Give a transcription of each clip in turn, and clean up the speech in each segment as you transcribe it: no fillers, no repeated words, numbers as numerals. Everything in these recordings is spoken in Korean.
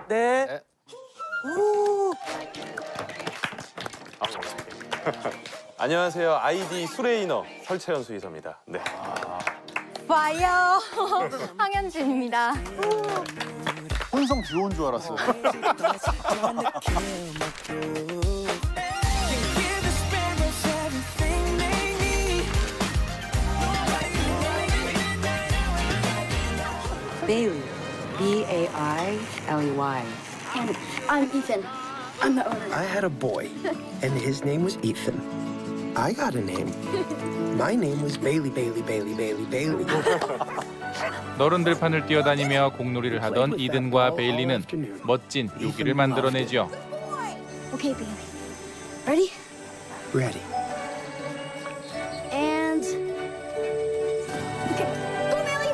네. 네. 안녕하세요. 아이디 수레이너 설채연 수의사입니다. 네. 와요. 황현진입니다. 혼성 듀오인 줄 알았어요. Bailey, B-A-I-L-E-Y. I'm Ethan. I'm the owner. I had a boy, and his name was Ethan. I got a name. My name was Bailey, Bailey, Bailey, Bailey, Bailey. 너른 들판을 뛰어다니며 공놀이를 하던 이든과 베일리는 멋진 묘기를 만들어내죠. Okay, Bailey. Ready? Ready. And okay, go, Bailey.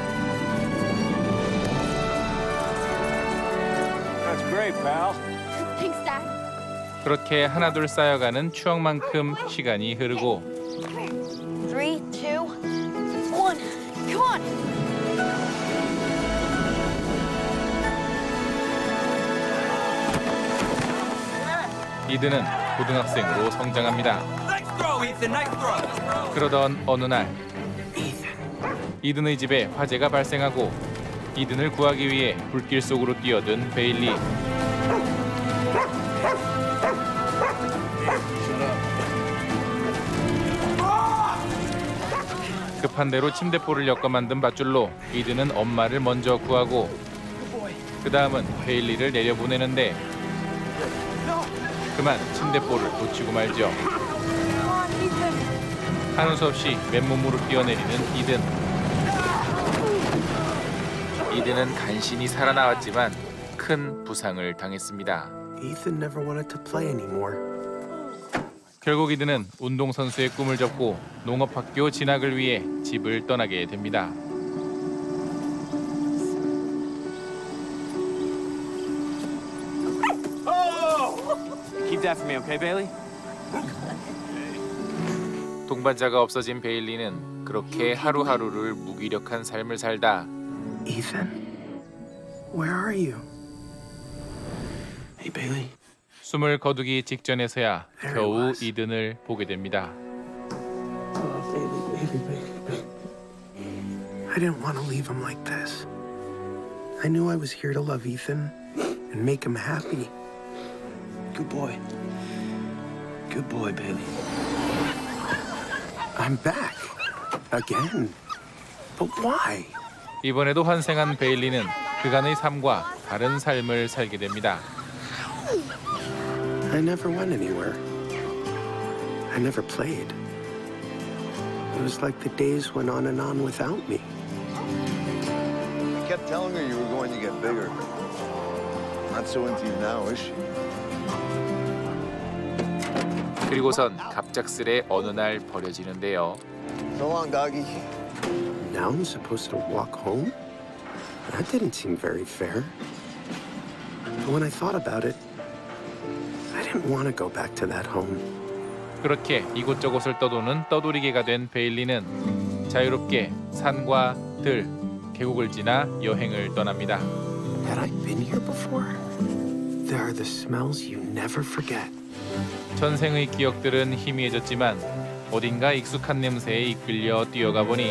That's great, pal. Thanks, Dad. 그렇게 하나둘 쌓여가는 추억만큼 시간이 흐르고 3, 2, 1. Come on. 이든은 고등학생으로 성장합니다. 그러던 어느 날 이든의 집에 화재가 발생하고 이든을 구하기 위해 불길 속으로 뛰어든 베일리. 급한 대로 침대포를 엮어 만든 밧줄로 이든은 엄마를 먼저 구하고 그 다음은 베일리를 내려보내는데 그만 침대포를 놓치고 말죠. 하는 수 없이 맨몸으로 뛰어내리는 이든. 이든은 간신히 살아나왔지만 큰 부상을 당했습니다. Ethan never wanted to play anymore. 결국 이든은 운동선수의 꿈을 접고 농업학교 진학을 위해 집을 떠나게 됩니다. Keep that for me, okay, Bailey? 동반자가 없어진 베일리는 그렇게 하루하루를 무기력한 삶을 살다 Ethan, where are you? Hey, Bailey. 숨을 거두기 직전에서야 겨우 이든을 보게 됩니다. I didn't want to leave him like this. I knew I was here to love Ethan and make him happy. Good boy. Good boy, Bailey. I'm back. Again. But why? 이번에도 환생한 베일리는 그간의 삶과 다른 삶을 살게 됩니다. I never went anywhere. I never played. It was like the days went on without me. You kept telling her you were going to get bigger. Not so into you now, is she? 그리고선 갑작스레 어느 날 버려지는데요. So long, doggy. Now I'm supposed to walk home? That didn't seem very fair. But when I thought about it, I didn't want to go back to that home. 그렇게 이곳저곳을 떠도는 떠돌이개가 된 베일리는 자유롭게 산과 들, 계곡을 지나 여행을 떠납니다. Had I been here before? There are the smells you never forget. 전생의 기억들은 희미해졌지만 어딘가 익숙한 냄새에 이끌려 뛰어가 보니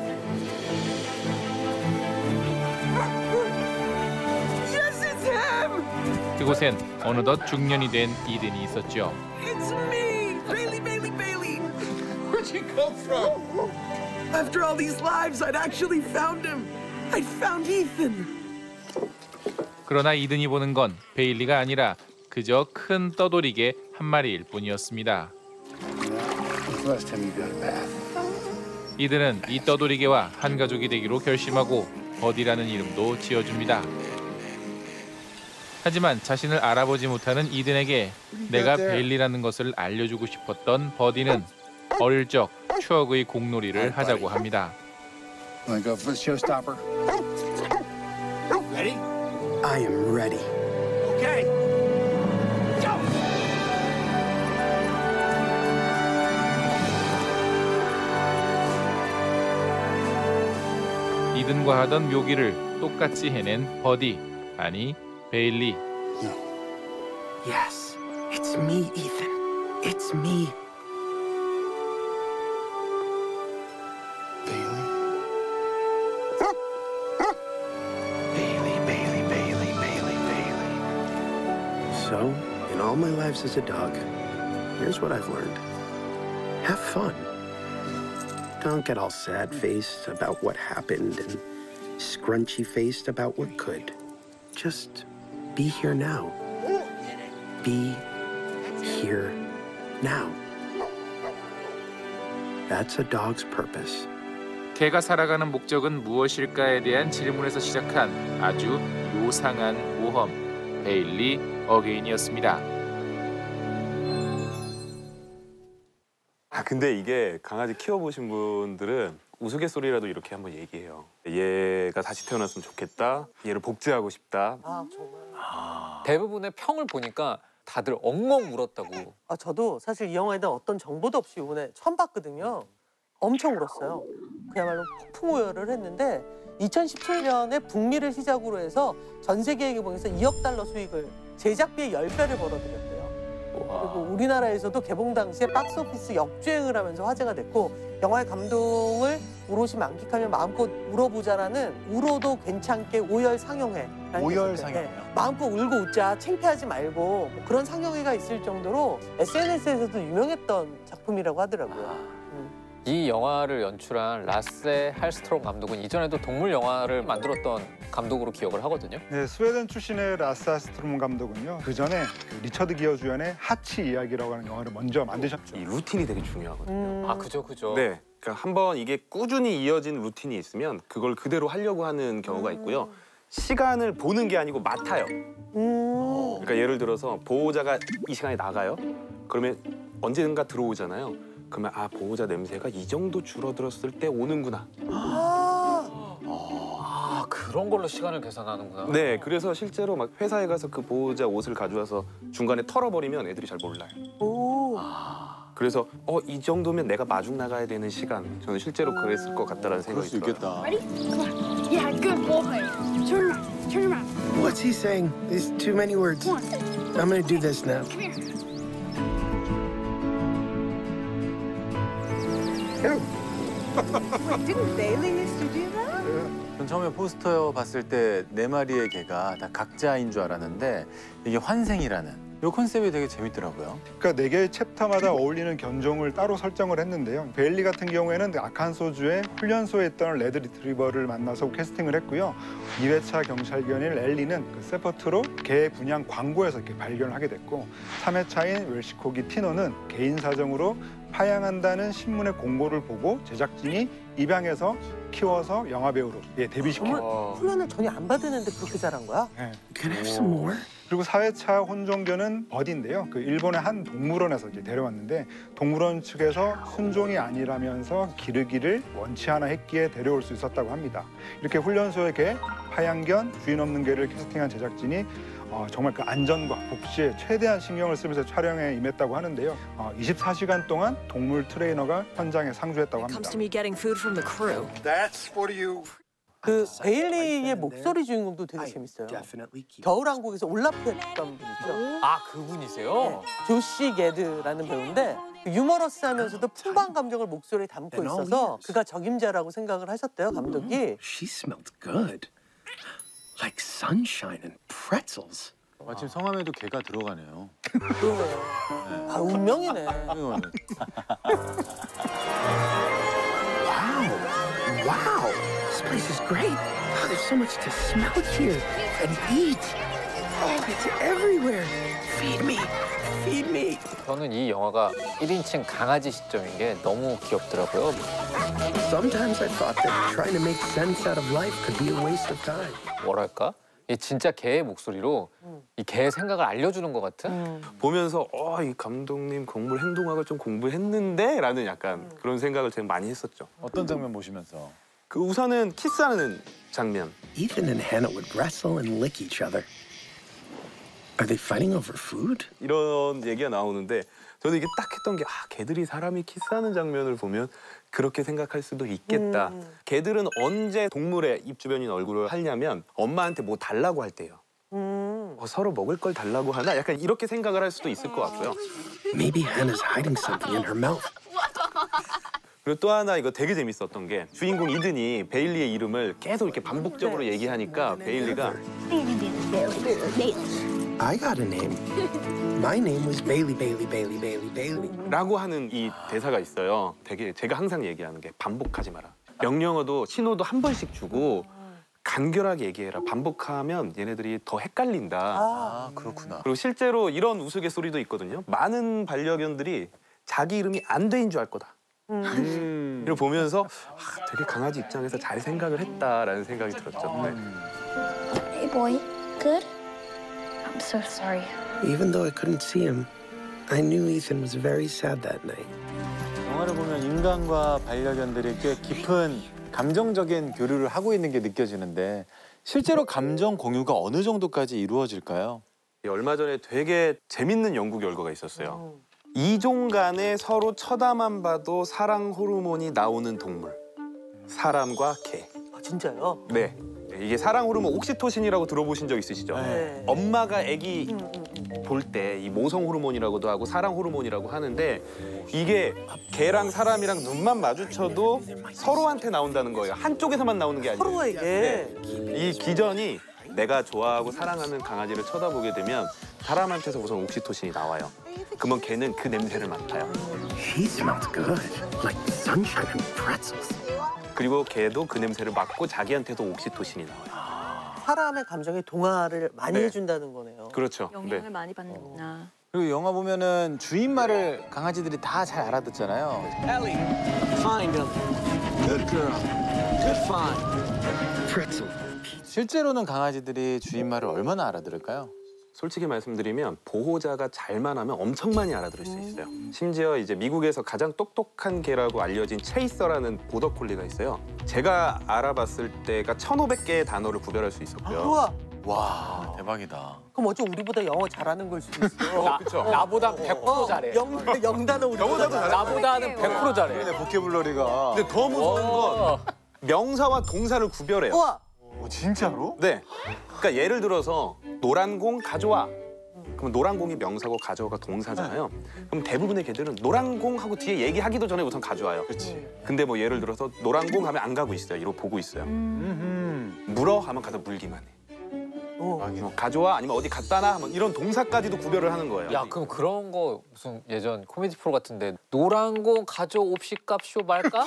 Yes, it's him! 그곳엔 어느덧 중년이 된 이든이 있었죠. It's me! Bailey, Bailey, Bailey! Where'd you come from? After all these lives, I'd actually found him. I'd found Ethan. 그러나 이든이 보는 건 베일리가 아니라 그저 큰 떠돌이개 한 마리일 뿐이었습니다. Last time you got a bath. 이든은 이 떠돌이개와 한 가족이 되기로 결심하고 버디라는 이름도 지어줍니다. 하지만 자신을 알아보지 못하는 이든에게 내가 베일리라는 것을 알려주고 싶었던 버디는 어릴 적 추억의 공놀이를 하자고 합니다. Want to go for the showstopper? Ready? I am ready. Okay. Go! 이든과 하던 묘기를 똑같이 해낸 버디, 아니 베일리. Yes, it's me, Ethan. It's me. So, in all my lives as a dog, here's what I've learned. Have fun. Don't get all sad-faced about what happened and scrunchy-faced about what could. Just be here now. Be here now. That's a dog's purpose. 개가 살아가는 목적은 무엇일까에 대한 질문에서 시작한 아주 요상한 모험, 베일리 어게인이었습니다. 근데 이게 강아지 키워보신 분들은 우스갯소리라도 이렇게 한번 얘기해요. 얘가 다시 태어났으면 좋겠다. 얘를 복제하고 싶다. 아 정말. 대부분의 평을 보니까 다들 엉엉 울었다고. 아 저도 사실 이 영화에 대한 어떤 정보도 없이 이번에 처음 봤거든요. 엄청 울었어요. 그야말로 폭풍 오열을 했는데 2017년에 북미를 시작으로 해서 전 세계에 개봉해서 2억 달러 수익을 제작비의 10배를 벌어들였대요. 그리고 우리나라에서도 개봉 당시에 박스오피스 역주행을 하면서 화제가 됐고 영화의 감동을 오롯이 만끽하며 마음껏 울어보자라는 울어도 괜찮게 오열 상영회. 오열 상영회요? 마음껏 울고 웃자, 창피하지 말고 뭐 그런 상영회가 있을 정도로 SNS에서도 유명했던 작품이라고 하더라고요. 이 영화를 연출한 라세 할스트롬 감독은 이전에도 동물 영화를 만들었던 감독으로 기억을 하거든요. 네, 스웨덴 출신의 라세 할스트롬 감독은요. 그 전에 리처드 기어 주연의 하치 이야기라고 하는 영화를 먼저 만드셨죠. 이 루틴이 되게 중요하거든요. 아, 그죠. 네, 그러니까 한번 이게 꾸준히 이어진 루틴이 있으면 그걸 그대로 하려고 하는 경우가 있고요. 시간을 보는 게 아니고 맡아요. 그러니까 예를 들어서 보호자가 이 시간에 나가요. 그러면 언젠가 들어오잖아요. 그러면 아, 보호자 냄새가 이 정도 줄어들었을 때 오는구나. 아, 그런 걸로 시간을 계산하는구나. 네, 그래서 실제로 막 회사에 가서 그 보호자 옷을 가져와서 중간에 털어버리면 애들이 잘 몰라요. 오. 그래서 이 정도면 내가 마중 나가야 되는 시간. 저는 실제로 그랬을 것 같다라는 생각이 들어요. Ready? Come on. Yeah, good boy. Turn around. Turn around. What's he saying? There's too many words. Come on. I'm gonna do this now. Come here. Wait, didn't Bailey used to do that? 전 처음에 포스터 봤을 때 네 마리의 개가 다 각자인 줄 알았는데 이게 환생이라는 이 컨셉이 되게 재밌더라고요. 그러니까 4개의 챕터마다 어울리는 견종을 따로 설정을 했는데요. 베일리 같은 경우에는 아칸소주의 훈련소에 있던 레드 리트리버를 만나서 캐스팅을 했고요. 2회차 경찰견인 랠리는 그 세퍼트로 개 분양 광고에서 이렇게 발견을 하게 됐고 3회차인 웰시코기 티노는 개인 사정으로 파양한다는 신문의 공고를 보고 제작진이 입양해서 키워서 영화배우로 데뷔시켰고 훈련을 전혀 안 받았는데 그렇게 잘한 거야? 네. Can I have some more? 그리고 4회차 혼종견은 버디인데요. 그 일본의 한 동물원에서 이제 데려왔는데 동물원 측에서 순종이 아니라면서 기르기를 원치 않아 했기에 데려올 수 있었다고 합니다. 이렇게 훈련소의 개, 파양견, 주인 없는 개를 캐스팅한 제작진이 정말 그 안전과 복지에 최대한 신경을 쓰면서 촬영에 임했다고 하는데요. 24시간 동안 동물 트레이너가 현장에 상주했다고 합니다. That's for you. 그 베일리의 목소리 주인공도 되게 재밌어요. Definitely keep. 겨울왕국에서 올라프했던 분 있죠. 아, 그분이세요? 조시 게드라는 배우인데 유머러스하면서도 풍부한 감정을 목소리에 담고 있어서 그가 적임자라고 생각을 하셨대요, 감독이. She smelled good. Like sunshine and pretzels. 마침 성함에도 개가 들어가네요. 그러네요. 아, 운명이네. Wow, this place is great. Oh, there's so much to smell here and eat. Oh, it's everywhere. Feed me, feed me. 저는 이 영화가 1인칭 강아지 시점인 게 너무 귀엽더라고요. Sometimes I thought that trying to make sense out of life could be a waste of time. 뭐랄까? 이 진짜 개의 목소리로 이 개의 생각을 알려주는 것 같은? 보면서 이 감독님 동물 행동학을 좀 공부했는데? 라는 약간 그런 생각을 되게 많이 했었죠. 어떤 장면 보시면서? 그 우선은 키스하는 장면. Ethan and Hannah would wrestle and lick each other. Are they fighting over food? 이런 얘기가 나오는데 저는 이게 딱 했던 게 개들이 사람이 키스하는 장면을 보면 그렇게 생각할 수도 있겠다. 개들은 언제 동물의 입 주변인 얼굴을 하냐면 엄마한테 뭐 달라고 할 때요. 서로 먹을 걸 달라고 하나? 약간 이렇게 생각을 할 수도 있을 것 같고요. Maybe Hannah's hiding something in her mouth. 그리고 또 하나 이거 되게 재밌었던 게 주인공 이든이 베일리의 이름을 계속 이렇게 반복적으로 얘기하니까 베일리가 I got a name. My name was Bailey, Bailey, Bailey, Bailey, Bailey. 라고 하는 이 대사가 있어요. 되게 제가 항상 얘기하는 게 반복하지 마라. 명령어도 신호도 한 번씩 주고 간결하게 얘기해라. 반복하면 얘네들이 더 헷갈린다. 아, 그렇구나. 그리고 실제로 이런 우스갯소리도 있거든요. 많은 반려견들이 자기 이름이 안돼인 줄 알 거다. 이걸 보면서 되게 강아지 입장에서 잘 생각을 했다라는 생각이 들었죠. 네. Hey boy, good? I'm so sorry. Even though I couldn't see him, I knew Ethan was very sad that night. 영화를 보면 인간과 반려견들이 꽤 깊은 감정적인 교류를 하고 있는 게 느껴지는데 실제로 감정 공유가 어느 정도까지 이루어질까요? 얼마 전에 되게 재밌는 연구 결과가 있었어요. 이종 간에 서로 쳐다만 봐도 사랑 호르몬이 나오는 동물. 사람과 개. 아, 진짜요? 네. 이게 사랑 호르몬 옥시토신이라고 들어보신 적 있으시죠? 네. 엄마가 아기 볼 때 이 모성 호르몬이라고도 하고 사랑 호르몬이라고 하는데 이게 개랑 사람이랑 눈만 마주쳐도 서로한테 나온다는 거예요. 한쪽에서만 나오는 게 아니에요. 서로에게. 이 기전이 내가 좋아하고 사랑하는 강아지를 쳐다보게 되면 사람한테서 우선 옥시토신이 나와요. 그러면 개는 그 냄새를 맡아요. She smells good, like sunshine and pretzels. 그리고 개도 그 냄새를 맡고 자기한테도 옥시토신이 나와요. 사람의 감정에 동화를 많이 네. 해준다는 거네요. 그렇죠. 영향을 많이 받는구나. 그리고 영화 보면은 주인 말을 강아지들이 다 잘 알아듣잖아요. Ellie, find him. Good girl. Good find. Pretzel. 실제로는 강아지들이 주인 말을 얼마나 알아들을까요? 솔직히 말씀드리면 보호자가 잘만 하면 엄청 많이 알아들을 수 있어요. 심지어 이제 미국에서 가장 똑똑한 개라고 알려진 체이서라는 보더콜리가 있어요. 제가 알아봤을 때가 1,500개의 단어를 구별할 수 있었고요. 우와. 와, 대박이다. 그럼 어쩜 우리보다 영어 잘하는 걸 수도 있어. 그렇죠. 나보다 100% 잘해. 영단어 우리보다 잘해. 나보다는 100% 잘해. 그러네, 보케블러리가. 근데 더 무서운 건 명사와 동사를 구별해요. 우와. 진짜로? 네. 그러니까 예를 들어서 노란 공 가져와. 그럼 노란 공이 명사고 가져와가 동사잖아요. 그럼 대부분의 개들은 노란 공 하고 뒤에 얘기하기도 전에 우선 가져와요. 그렇지. 근데 뭐 예를 들어서 노란 공 하면 안 가고 있어요. 이러고 보고 있어요. 물어 하면 가서 물기만 해. 가져와 아니면 어디 갖다 놔 하면 이런 동사까지도 구별을 하는 거예요. 야, 그럼 그런 거 무슨 예전 코미디 프로 같은데 노란 거 가져옵시값 쇼 말까?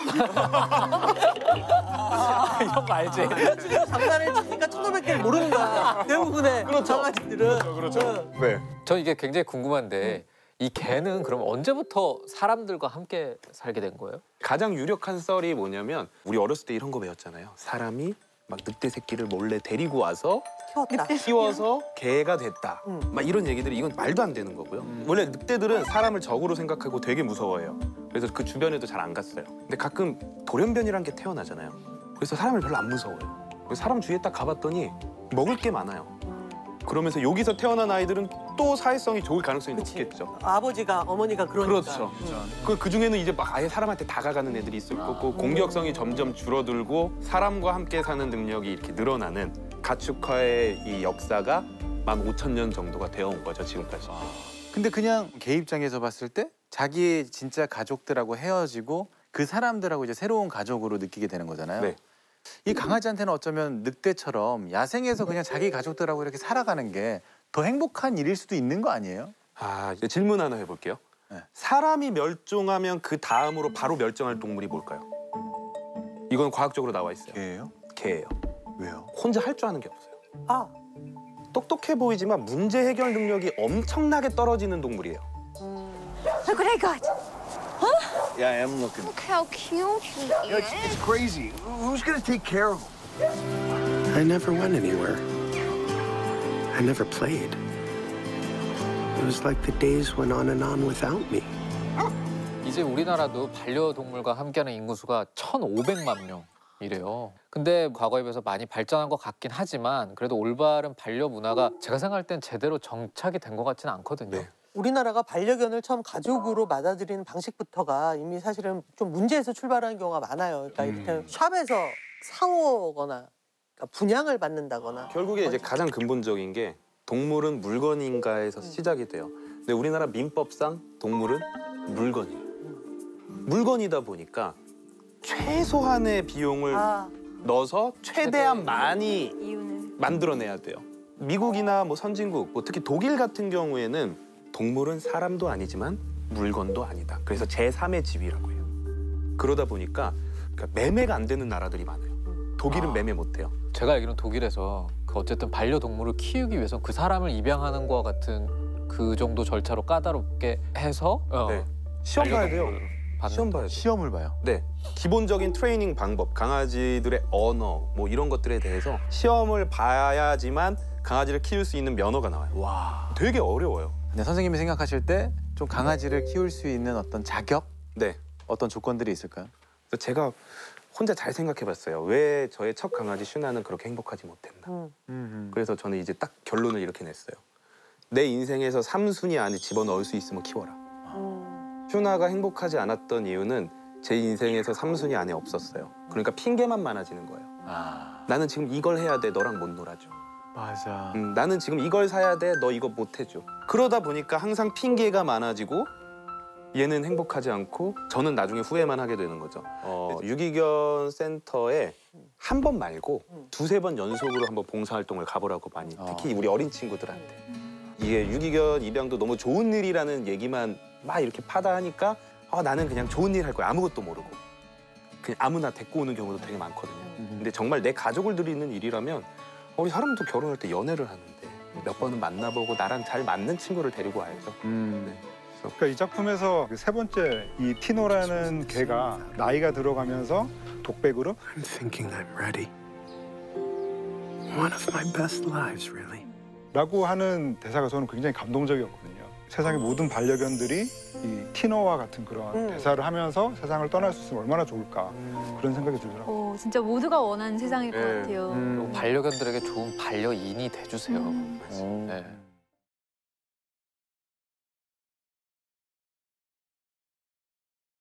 이런 거 알지? 장난을 치니까 1,500개를 모르는 거야. 대부분의 강아지들은. 그렇죠. 네. 전 이게 굉장히 궁금한데 이 개는 그럼 언제부터 사람들과 함께 살게 된 거예요? 가장 유력한 썰이 뭐냐면 우리 어렸을 때 이런 거 배웠잖아요. 사람이 막 늑대 새끼를 몰래 데리고 와서 키워서 개가 됐다. 막 이런 얘기들이 이건 말도 안 되는 거고요. 원래 늑대들은 사람을 적으로 생각하고 되게 무서워해요. 그래서 그 주변에도 잘 안 갔어요. 근데 가끔 돌연변이란 게 태어나잖아요. 그래서 사람을 별로 안 무서워해요. 그래서 사람 주위에 딱 가봤더니 먹을 게 많아요. 그러면서 여기서 태어난 아이들은 또 사회성이 좋을 가능성이 높겠죠. 아버지가 어머니가 그러니까. 그렇죠. 그 중에는 이제 막 아예 사람한테 다가가는 애들이 있을 거고 공격성이 점점 줄어들고 사람과 함께 사는 능력이 이렇게 늘어나는 가축화의 이 역사가 15,000년 정도가 되어 온 거죠, 지금까지. 근데 그냥 개 입장에서 봤을 때 자기 진짜 가족들하고 헤어지고 그 사람들하고 이제 새로운 가족으로 느끼게 되는 거잖아요. 네. 이 강아지한테는 어쩌면 늑대처럼 야생에서 그냥 자기 가족들하고 이렇게 살아가는 게 더 행복한 일일 수도 있는 거 아니에요? 아, 이제 질문 하나 해볼게요. 네. 사람이 멸종하면 그 다음으로 바로 멸종할 동물이 뭘까요? 이건 과학적으로 나와 있어요. 개예요? 개예요. 왜요? 혼자 할 줄 아는 게 없어요. 아, 똑똑해 보이지만 문제 해결 능력이 엄청나게 떨어지는 동물이에요. Look what I got. Yeah, I am looking. Look how cute he It's crazy. Who's gonna take care of him? I never went anywhere. I never played. It was like the days went on without me. 이제 우리나라도 반려동물과 함께하는 인구수가 1,500만 명이래요. 근데 과거에 비해서 많이 발전한 것 같긴 하지만 그래도 올바른 반려 문화가 제가 생각할 땐 제대로 정착이 된 것 같지는 않거든요. 네. 우리나라가 반려견을 처음 가족으로 받아들이는 방식부터가 이미 사실은 좀 문제에서 출발하는 경우가 많아요. 그러니까 이렇게 샵에서 사오거나 그러니까 분양을 받는다거나. 결국에 이제 가장 근본적인 게 동물은 물건인가에서 시작이 돼요. 근데 우리나라 민법상 동물은 물건이에요. 물건이다 보니까 최소한의 비용을 넣어서 최대한 많이 만들어내야 돼요. 미국이나 뭐 선진국, 뭐 특히 독일 같은 경우에는 동물은 사람도 아니지만 물건도 아니다. 그래서 제3의 지위라고 해요. 그러다 보니까 매매가 안 되는 나라들이 많아요. 독일은 매매 못 해요. 제가 알기로는 독일에서 그 어쨌든 반려동물을 키우기 위해서 그 사람을 입양하는 거와 같은 그 정도 절차로 까다롭게 해서 네. 시험 봐야 돼요. 시험 봐야 돼요. 시험을 봐요. 네. 기본적인 트레이닝 방법, 강아지들의 언어 뭐 이런 것들에 대해서 시험을 봐야지만 강아지를 키울 수 있는 면허가 나와요. 와. 되게 어려워요. 네, 선생님이 생각하실 때 좀 강아지를 키울 수 있는 어떤 자격? 네. 어떤 조건들이 있을까요? 그래서 제가 혼자 잘 생각해봤어요. 왜 저의 첫 강아지 슈나는 그렇게 행복하지 못했나. 그래서 저는 이제 딱 결론을 이렇게 냈어요. 내 인생에서 3순위 안에 집어넣을 수 있으면 키워라. 슈나가 행복하지 않았던 이유는 제 인생에서 3순위 안에 없었어요. 그러니까 핑계만 많아지는 거예요. 나는 지금 이걸 해야 돼. 너랑 못 놀아줘. 맞아. 나는 지금 이걸 사야 돼. 너 이거 못 해줘. 그러다 보니까 항상 핑계가 많아지고 얘는 행복하지 않고 저는 나중에 후회만 하게 되는 거죠. 유기견 센터에 한 번 말고 두세 번 연속으로 한번 봉사활동을 가보라고 많이, 특히 우리 어린 친구들한테. 이게 유기견 입양도 너무 좋은 일이라는 얘기만 막 이렇게 파다하니까 나는 그냥 좋은 일 할 거야. 아무것도 모르고. 그냥 아무나 데리고 오는 경우도 되게 많거든요. 근데 정말 내 가족을 들이는 일이라면 우리 사람도 결혼할 때 연애를 하는데 몇 번은 만나보고 나랑 잘 맞는 친구를 데리고 와야죠. 네. 그러니까 이 작품에서 그 세 번째 이 티노라는 개가 나이가 들어가면서 독백으로 I'm thinking I'm ready. One of my best lives, really. 라고 하는 대사가 저는 굉장히 감동적이었거든요. 세상의 모든 반려견들이 이 티노와 같은 그런 대사를 하면서 세상을 떠날 수 있으면 얼마나 좋을까 그런 생각이 들더라고요. 진짜 모두가 원하는 세상일 것 네. 같아요. 반려견들에게 좋은 반려인이 돼주세요. 오. 네.